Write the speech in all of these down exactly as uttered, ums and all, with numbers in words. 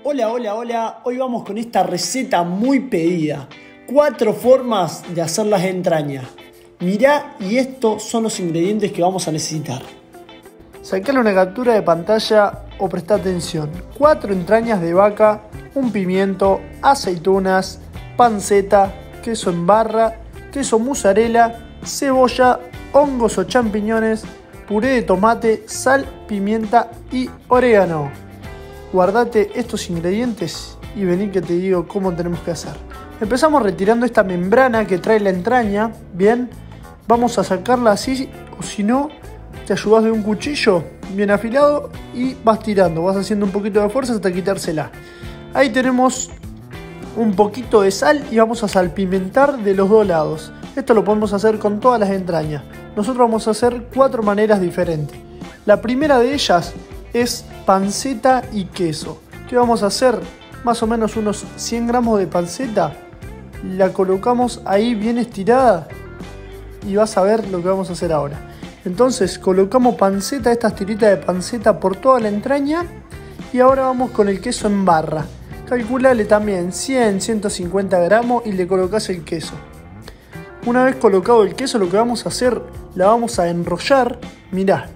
Hola, hola, hola. Hoy vamos con esta receta muy pedida. Cuatro formas de hacer las entrañas. Mirá, y estos son los ingredientes que vamos a necesitar. Sacale una captura de pantalla o presta atención. Cuatro entrañas de vaca, un pimiento, aceitunas, panceta, queso en barra, queso mozzarella, cebolla, hongos o champiñones, puré de tomate, sal, pimienta y orégano. Guardate estos ingredientes y vení que te digo cómo tenemos que hacer. Empezamos retirando esta membrana que trae la entraña. Bien, vamos a sacarla así, o si no, te ayudas de un cuchillo bien afilado y vas tirando, vas haciendo un poquito de fuerza hasta quitársela. Ahí tenemos un poquito de sal y vamos a salpimentar de los dos lados. Esto lo podemos hacer con todas las entrañas. Nosotros vamos a hacer cuatro maneras diferentes. La primera de ellas es panceta y queso. ¿Qué vamos a hacer? Más o menos unos cien gramos de panceta. La colocamos ahí bien estirada y vas a ver lo que vamos a hacer ahora. Entonces colocamos panceta, estas tiritas de panceta por toda la entraña. Y ahora vamos con el queso en barra. Calculale también cien a ciento cincuenta gramos y le colocas el queso. Una vez colocado el queso, lo que vamos a hacer, la vamos a enrollar. Mirá.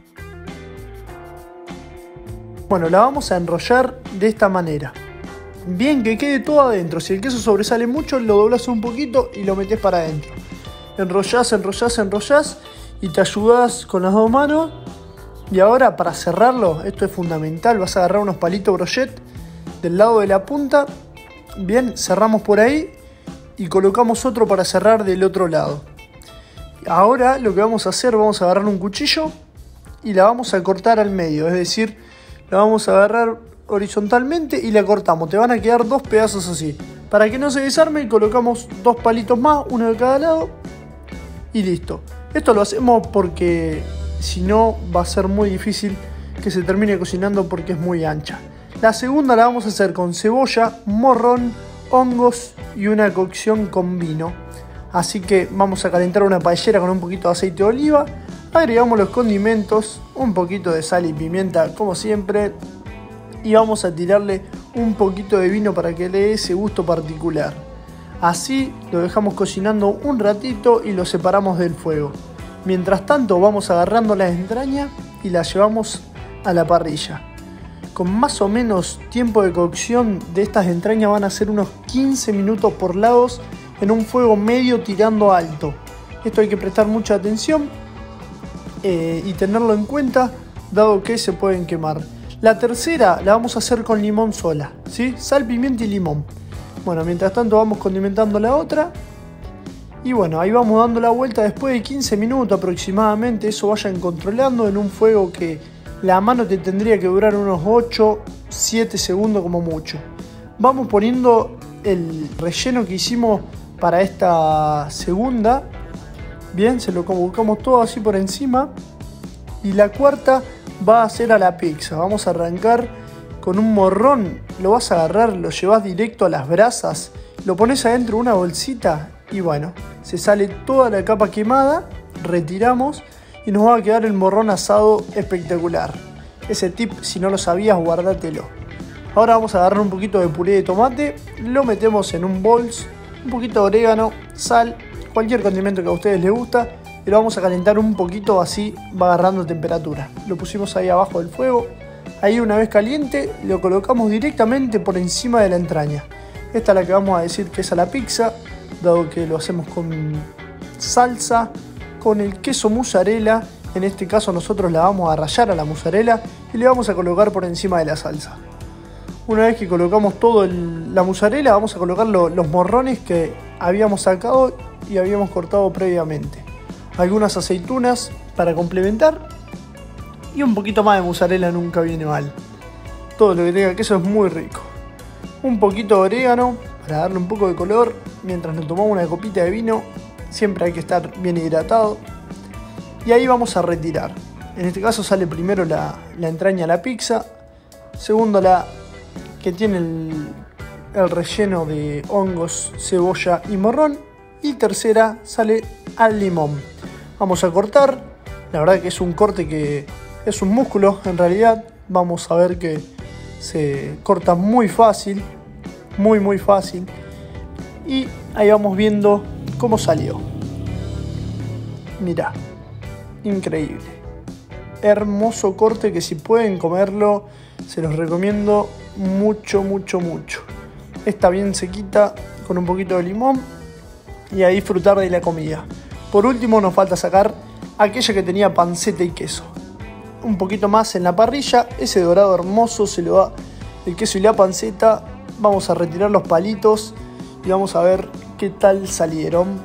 Bueno, la vamos a enrollar de esta manera. Bien, que quede todo adentro. Si el queso sobresale mucho, lo doblas un poquito y lo metes para adentro. Enrollás, enrollás, enrollás y te ayudas con las dos manos. Y ahora para cerrarlo, esto es fundamental, vas a agarrar unos palitos brochet del lado de la punta. Bien, cerramos por ahí y colocamos otro para cerrar del otro lado. Ahora lo que vamos a hacer, vamos a agarrar un cuchillo y la vamos a cortar al medio, es decir, la vamos a agarrar horizontalmente y la cortamos. Te van a quedar dos pedazos así. Para que no se desarme, colocamos dos palitos más, uno de cada lado y listo. Esto lo hacemos porque si no va a ser muy difícil que se termine cocinando porque es muy ancha. La segunda la vamos a hacer con cebolla, morrón, hongos y una cocción con vino. Así que vamos a calentar una paellera con un poquito de aceite de oliva. Agregamos los condimentos, un poquito de sal y pimienta como siempre. Y vamos a tirarle un poquito de vino para que le dé ese gusto particular. Así lo dejamos cocinando un ratito y lo separamos del fuego. Mientras tanto vamos agarrando las entrañas y las llevamos a la parrilla. Con más o menos tiempo de cocción de estas entrañas van a ser unos quince minutos por lados en un fuego medio tirando alto. Esto hay que prestar mucha atención eh, y tenerlo en cuenta, dado que se pueden quemar. La tercera la vamos a hacer con limón sola, ¿sí? Sal, pimienta y limón. Bueno, mientras tanto vamos condimentando la otra. Y bueno, ahí vamos dando la vuelta después de quince minutos aproximadamente. Eso vayan controlando en un fuego que la mano te tendría que durar unos ocho a siete segundos como mucho. Vamos poniendo el relleno que hicimos para esta segunda. Bien, se lo colocamos todo así por encima. Y la cuarta va a ser a la pizza. Vamos a arrancar con un morrón. Lo vas a agarrar, lo llevas directo a las brasas, lo pones adentro de una bolsita y bueno, se sale toda la capa quemada, retiramos y nos va a quedar el morrón asado espectacular. Ese tip, si no lo sabías, guárdatelo. Ahora vamos a agarrar un poquito de puré de tomate, lo metemos en un bols, un poquito de orégano, sal, cualquier condimento que a ustedes les gusta y lo vamos a calentar un poquito, así va agarrando temperatura. Lo pusimos ahí abajo del fuego. Ahí una vez caliente lo colocamos directamente por encima de la entraña. Esta es la que vamos a decir que es a la pizza, dado que lo hacemos con salsa, con el queso mozzarella. En este caso nosotros la vamos a rallar a la mozzarella y le vamos a colocar por encima de la salsa. Una vez que colocamos todo el, la mozzarella, vamos a colocar lo, los morrones que habíamos sacado y habíamos cortado previamente. Algunas aceitunas para complementar. Y un poquito más de mozzarella nunca viene mal. Todo lo que tenga queso es muy rico. Un poquito de orégano para darle un poco de color. Mientras nos tomamos una copita de vino. Siempre hay que estar bien hidratado. Y ahí vamos a retirar. En este caso sale primero la, la entraña a la pizza. Segundo la que tiene el, el relleno de hongos, cebolla y morrón. Y tercera sale al limón. Vamos a cortar. La verdad que es un corte que es un músculo en realidad. Vamos a ver que se corta muy fácil, muy muy fácil. Y ahí vamos viendo cómo salió. Mirá, increíble. Hermoso corte que si pueden comerlo, se los recomiendo mucho, mucho, mucho. Está bien sequita con un poquito de limón y a disfrutar de la comida. Por último nos falta sacar aquella que tenía panceta y queso. Un poquito más en la parrilla, ese dorado hermoso se lo da el queso y la panceta. Vamos a retirar los palitos y vamos a ver qué tal salieron.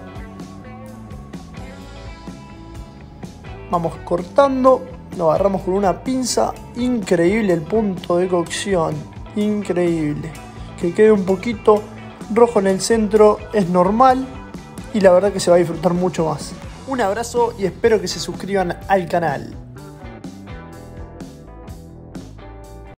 Vamos cortando, lo agarramos con una pinza. Increíble el punto de cocción, increíble. Que quede un poquito rojo en el centro es normal y la verdad que se va a disfrutar mucho más. Un abrazo y espero que se suscriban al canal.